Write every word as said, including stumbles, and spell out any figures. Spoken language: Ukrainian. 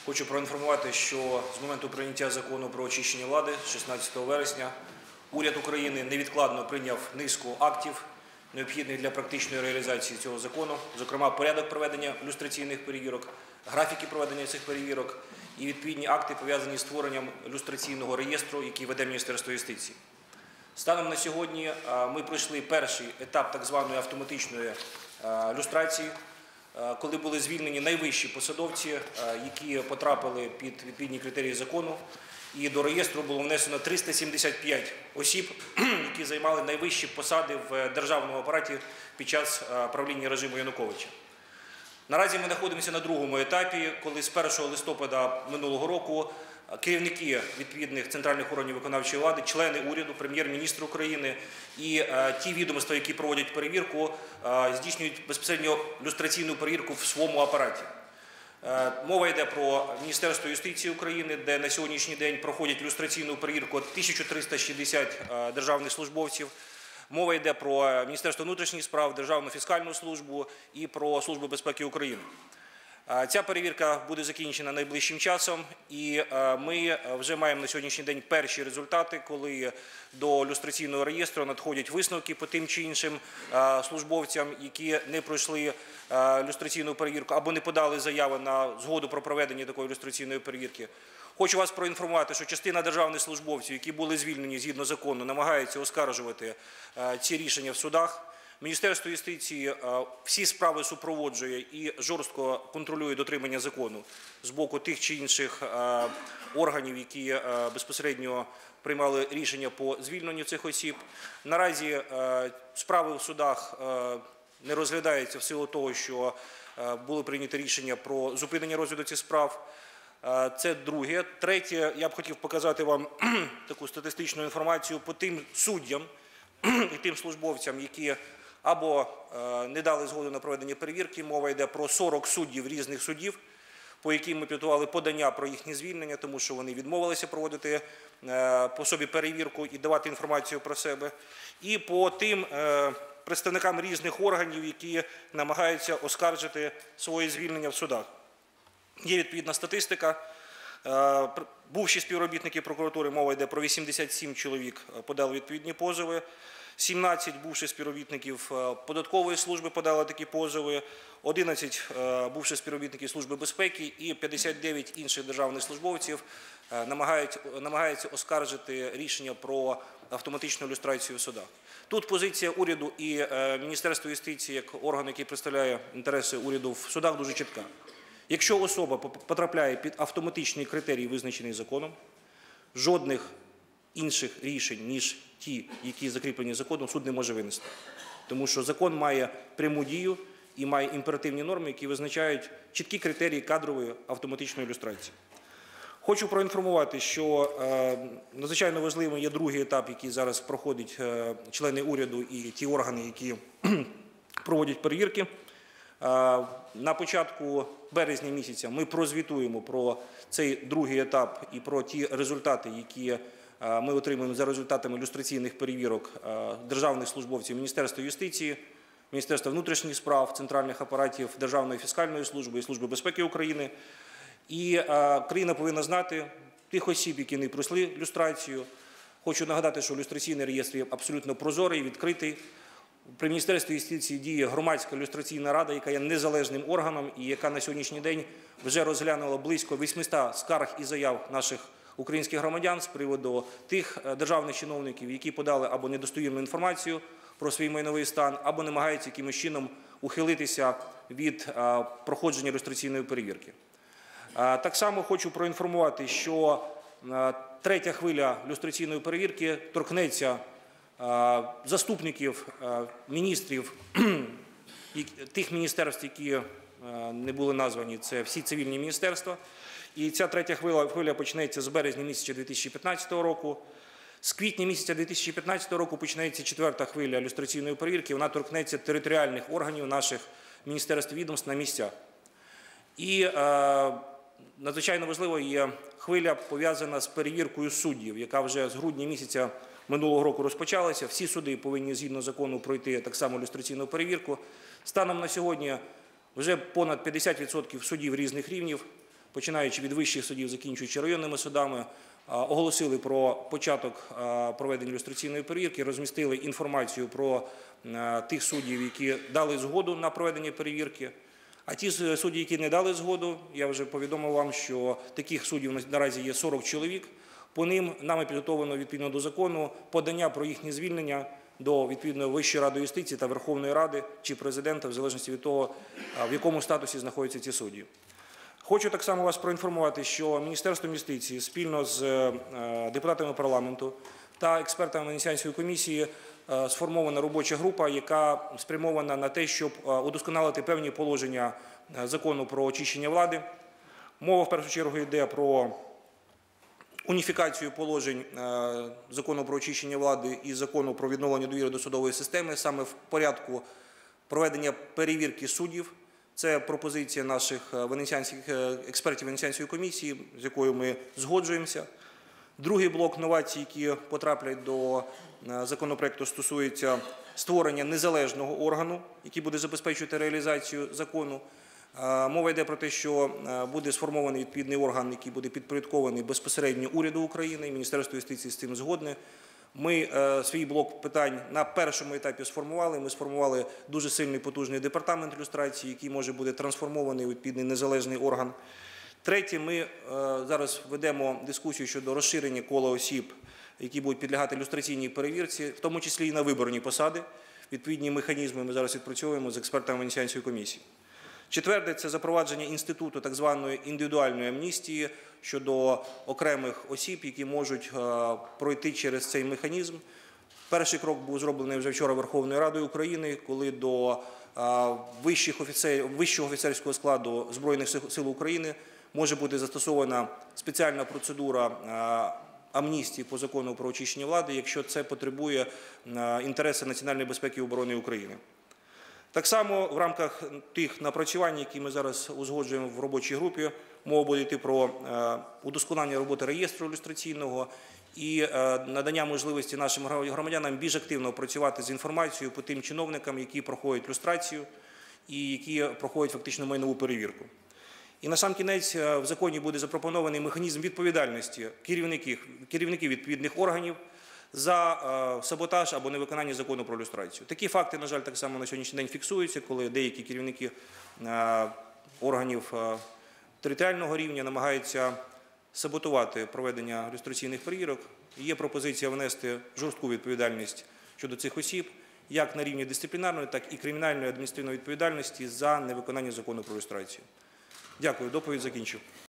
Хочу проінформувати, що з моменту прийняття закону про очищення влади шістнадцятого вересня уряд України невідкладно прийняв низку актів, необхідних для практичної реалізації цього закону, зокрема порядок проведення люстраційних перевірок, графіки проведення цих перевірок і відповідні акти, пов'язані з створенням люстраційного реєстру, який веде Міністерство юстиції. Станом на сьогодні ми пройшли перший етап так званої автоматичної люстрації, коли були звільнені найвищі посадовці, які потрапили під відповідні критерії закону, і до реєстру було внесено триста сімдесят п'ять осіб, які займали найвищі посади в державному апараті під час правління режиму Януковича. Наразі ми знаходимося на другому етапі, коли з першого листопада минулого року керівники відповідних центральних органів виконавчої влади, члени уряду, прем'єр-міністр України і ті відомства, які проводять перевірку, здійснюють безпосередньо люстраційну перевірку в своєму апараті. Мова йде про Міністерство юстиції України, де на сьогоднішній день проходять люстраційну перевірку тисяча триста шістдесят державних службовців. Мова йде про Міністерство внутрішніх справ, Державну фіскальну службу і про Службу безпеки України. Ця перевірка буде закінчена найближчим часом, і ми вже маємо на сьогоднішній день перші результати, коли до люстраційного реєстру надходять висновки по тим чи іншим службовцям, які не пройшли люстраційну перевірку або не подали заяви на згоду про проведення такої люстраційної перевірки. Хочу вас проінформувати, що частина державних службовців, які були звільнені згідно закону, намагаються оскаржувати ці рішення в судах. Міністерство юстиції всі справи супроводжує і жорстко контролює дотримання закону з боку тих чи інших органів, які безпосередньо приймали рішення по звільненню цих осіб. Наразі справи в судах не розглядаються в силу того, що було прийнято рішення про зупинення розгляду цих справ. Це друге. Третє, я б хотів показати вам таку статистичну інформацію по тим суддям і тим службовцям, які або не дали згоду на проведення перевірки. Мова йде про сорок суддів різних судів, по яким ми підготували подання про їхнє звільнення, тому що вони відмовилися проводити по собі перевірку і давати інформацію про себе. І по тим представникам різних органів, які намагаються оскаржити своє звільнення в судах. Є відповідна статистика. Бувші співробітники прокуратури, мова йде про вісімдесят сім чоловік, подали відповідні позови. сімнадцять бувших співробітників податкової служби подали такі позови, одинадцять бувших співробітників Служби безпеки і п'ятдесят дев'ять інших державних службовців намагаються оскаржити рішення про автоматичну люстрацію в судах. Тут позиція уряду і Міністерства юстиції, як органу, який представляє інтереси уряду в судах, дуже чітка. Якщо особа потрапляє під автоматичний критерій, визначений законом, жодних інших рішень, ніж ті, які закріплені законом, суд не може винести. Тому що закон має пряму дію і має імперативні норми, які визначають чіткі критерії кадрової автоматичної люстрації. Хочу проінформувати, що надзвичайно важливим є другий етап, який зараз проходять члени уряду і ті органи, які проводять перевірки. На початку березня місяця ми прозвітуємо про цей другий етап і про ті результати, які ми отримуємо за результатами люстраційних перевірок державних службовців Міністерства юстиції, Міністерства внутрішніх справ, центральних апаратів Державної фіскальної служби і Служби безпеки України. І країна повинна знати тих осіб, які не пройшли люстрацію. Хочу нагадати, що люстраційний реєстр є абсолютно прозорий, відкритий. При Міністерстві юстиції діє громадська люстраційна рада, яка є незалежним органом і яка на сьогоднішній день вже розглянула близько вісімсот скарг і заяв наших українських громадян з приводу тих державних чиновників, які подали або недостовірну інформацію про свій майновий стан, або намагаються якимось чином ухилитися від проходження люстраційної перевірки. Так само хочу проінформувати, що третя хвиля люстраційної перевірки торкнеться заступників міністрів тих міністерств, які не були названі, це всі цивільні міністерства. І ця третя хвиля, хвиля почнеться з березня місяця дві тисячі п'ятнадцятого року. З квітня місяця дві тисячі п'ятнадцятого року почнеться четверта хвиля люстраційної перевірки. Вона торкнеться територіальних органів наших міністерств і відомств на місцях. І е, надзвичайно важливо є хвиля, пов'язана з перевіркою суддів, яка вже з грудня місяця минулого року розпочалася. Всі суди повинні згідно закону пройти так само люстраційну перевірку. Станом на сьогодні вже понад п'ятдесят відсотків судів різних рівнів починаючи від вищих судів, закінчуючи районними судами, оголосили про початок проведення люстраційної перевірки, розмістили інформацію про тих суддів, які дали згоду на проведення перевірки. А ті судді, які не дали згоду, я вже повідомив вам, що таких суддів наразі є сорок чоловік. По ним нами підготовлено відповідно до закону подання про їхнє звільнення до відповідно Вищої ради юстиції та Верховної Ради чи президента, в залежності від того, в якому статусі знаходяться ці судді. Хочу так само вас проінформувати, що Міністерство юстиції спільно з депутатами парламенту та експертами Венеціанської комісії сформована робоча група, яка спрямована на те, щоб удосконалити певні положення закону про очищення влади. Мова в першу чергу йде про уніфікацію положень закону про очищення влади і закону про відновлення довіри до судової системи саме в порядку проведення перевірки суддів. Це пропозиція наших венеціанських експертів Венеціанської комісії, з якою ми згоджуємося. Другий блок новацій, які потраплять до законопроекту, стосується створення незалежного органу, який буде забезпечувати реалізацію закону. Мова йде про те, що буде сформований відповідний орган, який буде підпорядкований безпосередньо уряду України, і Міністерство юстиції з цим згодне. Ми свій блок питань на першому етапі сформували. Ми сформували дуже сильний потужний департамент люстрації, який може бути трансформований у відповідний незалежний орган. Третє, ми зараз ведемо дискусію щодо розширення кола осіб, які будуть підлягати люстраційній перевірці, в тому числі і на виборні посади. Відповідні механізми ми зараз відпрацьовуємо з експертами Венеціанської комісії. Четверте – це запровадження інституту так званої індивідуальної амністії щодо окремих осіб, які можуть пройти через цей механізм. Перший крок був зроблений вже вчора Верховною Радою України, коли до вищих офіцерів, вищого офіцерського складу Збройних сил України може бути застосована спеціальна процедура амністії по закону про очищення влади, якщо це потребує інтереси національної безпеки і оборони України. Так само в рамках тих напрацювань, які ми зараз узгоджуємо в робочій групі, мова буде йти про удосконалення роботи реєстру люстраційного і надання можливості нашим громадянам більш активно працювати з інформацією по тим чиновникам, які проходять люстрацію і які проходять фактично майнову перевірку. І насамкінець в законі буде запропонований механізм відповідальності керівників, керівників відповідних органів за саботаж або невиконання закону про люстрацію. Такі факти, на жаль, так само на сьогоднішній день фіксуються, коли деякі керівники органів територіального рівня намагаються саботувати проведення люстраційних перевірок. Є пропозиція внести жорстку відповідальність щодо цих осіб, як на рівні дисциплінарної, так і кримінальної адміністративної відповідальності за невиконання закону про люстрацію. Дякую, доповідь закінчив.